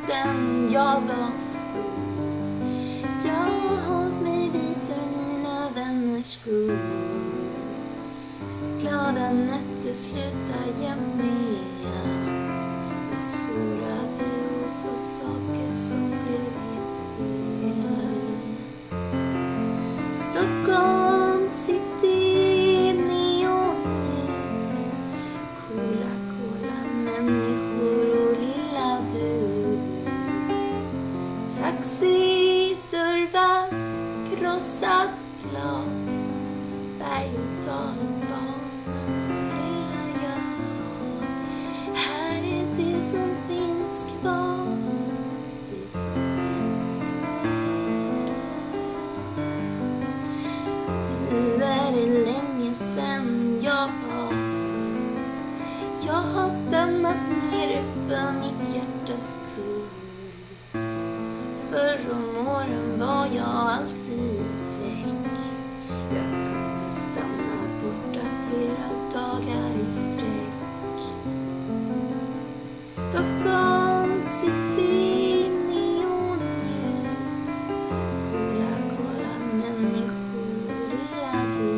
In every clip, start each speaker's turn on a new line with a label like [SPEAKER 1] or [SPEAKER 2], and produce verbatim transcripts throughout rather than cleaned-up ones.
[SPEAKER 1] sen jag var full. Jag har hållit mig vid för mina vänners skull. Glada nätter slutar jämt med att jag sårade och så saker som blev helt fel. Stockholm city, neonljus, coola, coola människor och lilla du. Taxi, dörrvakt, krossat glas, berg och dalbanan, lilla jag. Här är det som finns kvar, det som finns kvar. Nu är det länge sen jag var. Jag har stannat ner för mitt hjärtas skull. Förr om åren var jag alltid väck. Jag kunde stanna borta flera dagar i sträck. Stockholm city, neonljus, coola, coola människor, lilla du.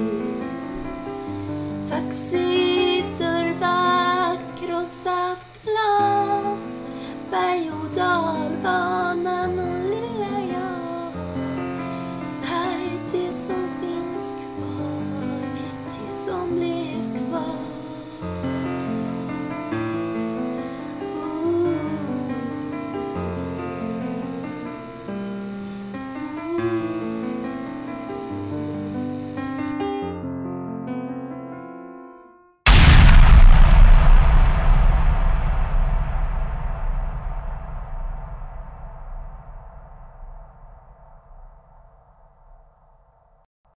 [SPEAKER 1] Taxi, dörrvakt, krossat glas, berg och dalbanan och lilla